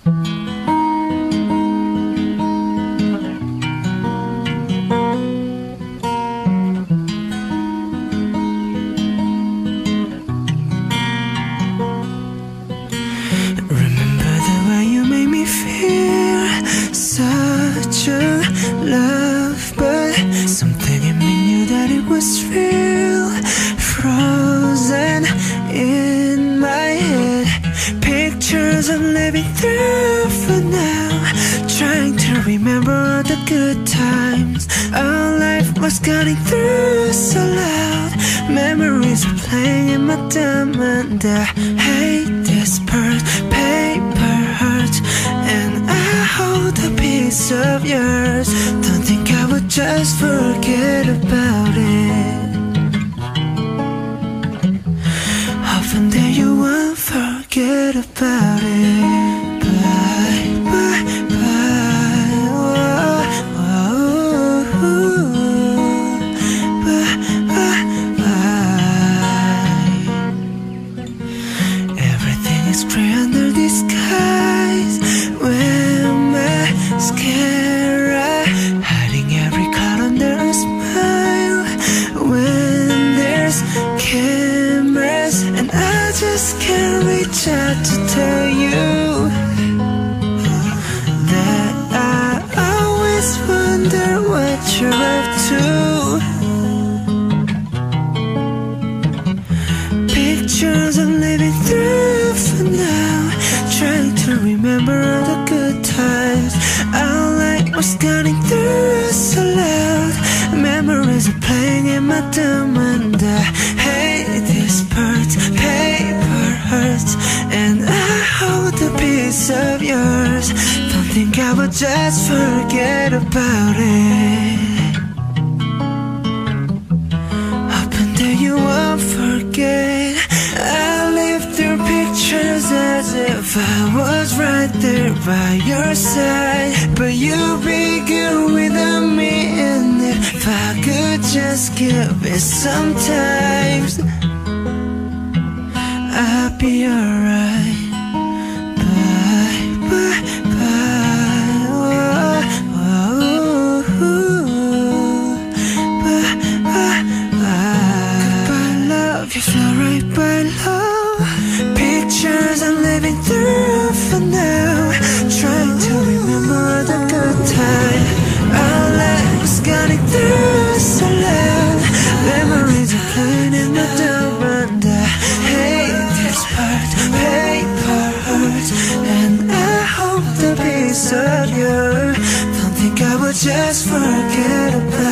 Remember the way you made me feel such a love, but something in me knew that it was real. Frozen in my head, pictures I'm living through for now, trying to remember all the good times our life was cutting through so loud. Memories are playing in my diamond. I hate this part, paper hurts, and I hold a piece of yours. Don't think I would just forget about it. Often that you won't forget about it. Bye, bye, bye. Whoa, whoa, bye, bye, bye. Everything is gray under these skies. Wear mascara, hiding every cloud under a smile. When there's cameras and I just can't reach out to tell you that I always wonder what you're up to. Pictures I'm living through for now, trying to remember all the good times our light was cutting through so loud. Memories are playing in my diamond. I hate this part, paper hurts, and I hold a piece of yours. Don't think I would just forget about it. Hoping that you won't forget. I live through pictures as if I was right there by your side, but you'd be good without me. And if I could just give it some time, I'll be alright. Bye, bye, bye. Whoa, whoa, bye, bye, bye. Goodbye, love, you fly right by love. Pictures I'm living through for now, trying to remember all the good times our life was cutting through so loud. Memories are playing in the diamond. I hate this part, paper hurts, and I hope the piece of you. Don't think I would just forget about